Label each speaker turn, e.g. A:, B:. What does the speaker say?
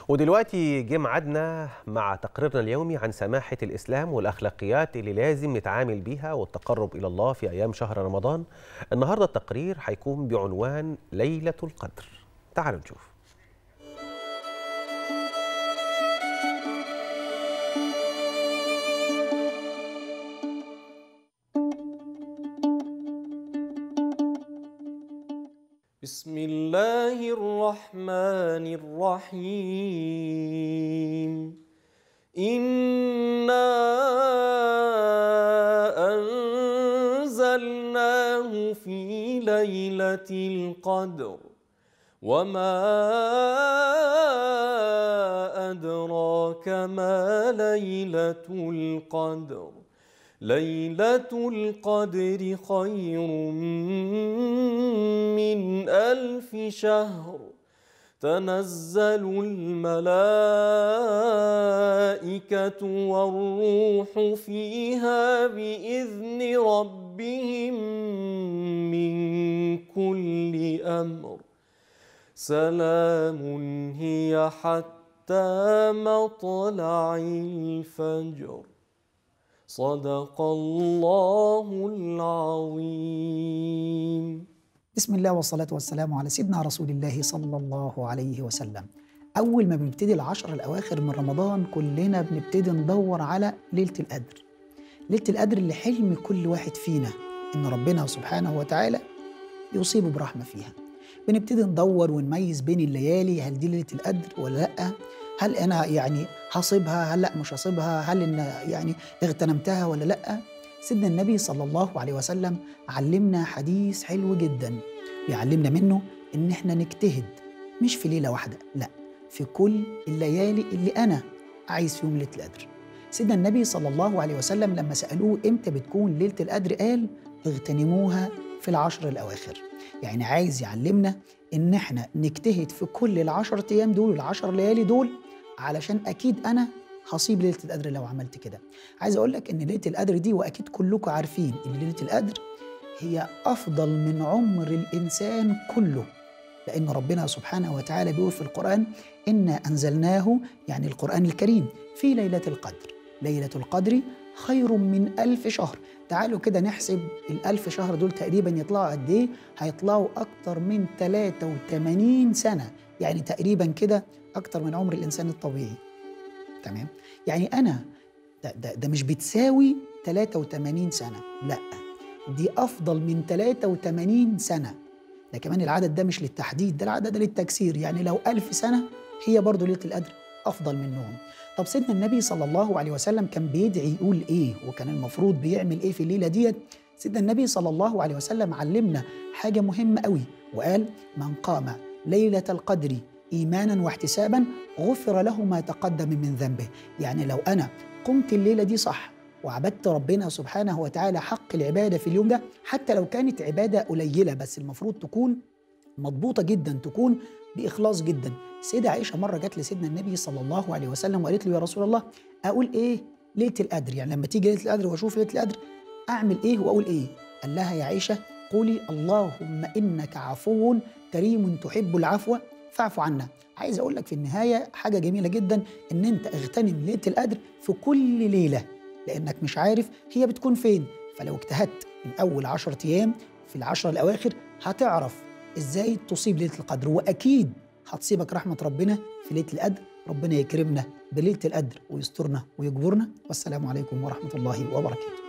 A: ودلوقتي جه ميعادنا مع تقريرنا اليومي عن سماحة الإسلام والأخلاقيات اللي لازم نتعامل بيها والتقرب إلى الله في أيام شهر رمضان. النهاردة التقرير هيكون بعنوان ليلة القدر. تعالوا نشوف.
B: بسم الله الرحمن الرحيم. إنا أنزلناه في ليلة القدر وما أدراك ما ليلة القدر. ليلة القدر خير من 1000 شهر. تنزل الملائكة والروح فيها بإذن ربهم من كل أمر. سلام هي حتى مطلع الفجر. صدق الله العظيم.
C: بسم الله والصلاة والسلام على سيدنا رسول الله صلى الله عليه وسلم. أول ما بنبتدي العشر الأواخر من رمضان كلنا بنبتدي ندور على ليلة القدر. ليلة القدر اللي حلم كل واحد فينا إن ربنا سبحانه وتعالى يصيبه برحمة فيها. بنبتدي ندور ونميز بين الليالي، هل دي ليلة القدر ولا لأ؟ هل أنا هصيبها؟ هل لأ مش هصيبها؟ هل إن اغتنمتها ولا لأ؟ سيدنا النبي صلى الله عليه وسلم علمنا حديث حلو جدا بيعلمنا منه إن احنا نجتهد مش في ليلة واحدة، لأ في كل الليالي اللي أنا عايز فيهم ليلة القدر. سيدنا النبي صلى الله عليه وسلم لما سألوه إمتى بتكون ليلة القدر قال اغتنموها في العشر الأواخر. يعني عايز يعلمنا إن احنا نجتهد في كل ال10 أيام دول وال10 ليالي دول، علشان أكيد أنا هصيب ليلة القدر لو عملت كده. عايز أقول لك إن ليلة القدر دي، وأكيد كلكم عارفين إن ليلة القدر هي أفضل من عمر الإنسان كله، لأن ربنا سبحانه وتعالى بيقول في القرآن إنا أنزلناه، يعني القرآن الكريم، في ليلة القدر. ليلة القدر خير من 1000 شهر. تعالوا كده نحسب ال1000 شهر دول تقريبا يطلعوا قد إيه؟ هيطلعوا أكتر من 83 سنة، يعني تقريبا كده أكتر من عمر الإنسان الطبيعي. تمام؟ يعني أنا ده مش بتساوي 83 سنة، لأ دي أفضل من 83 سنة. ده كمان العدد ده مش للتحديد، ده العدد ده للتكسير، يعني لو 1000 سنة هي برضو ليلة القدر أفضل منهم. طب سيدنا النبي صلى الله عليه وسلم كان بيدعي يقول إيه؟ وكان المفروض بيعمل إيه في الليلة ديت؟ سيدنا النبي صلى الله عليه وسلم علمنا حاجة مهمة قوي، وقال من قام ليلة القدر إيمانا واحتسابا غفر له ما تقدم من ذنبه. يعني لو أنا قمت الليلة دي صح وعبدت ربنا سبحانه وتعالى حق العبادة في اليوم ده، حتى لو كانت عبادة قليلة بس المفروض تكون مضبوطة جدا، تكون بإخلاص جدا. السيدة عائشة مرة جت لسيدنا النبي صلى الله عليه وسلم وقالت له يا رسول الله أقول إيه ليلة القدر؟ يعني لما تيجي ليلة القدر وأشوف ليلة القدر أعمل إيه وأقول إيه؟ قال لها يا عائشة قولي اللهم إنك عفو كريم تحب العفو فاعف عنا. عايز أقول لك في النهاية حاجة جميلة جدا، إن أنت اغتنم ليلة القدر في كل ليلة، لأنك مش عارف هي بتكون فين. فلو اجتهدت من أول 10 أيام في ال10 الأواخر هتعرف إزاي تصيب ليلة القدر، وأكيد هتصيبك رحمة ربنا في ليلة القدر. ربنا يكرمنا بليلة القدر ويسترنا ويجبرنا. والسلام عليكم ورحمة الله وبركاته.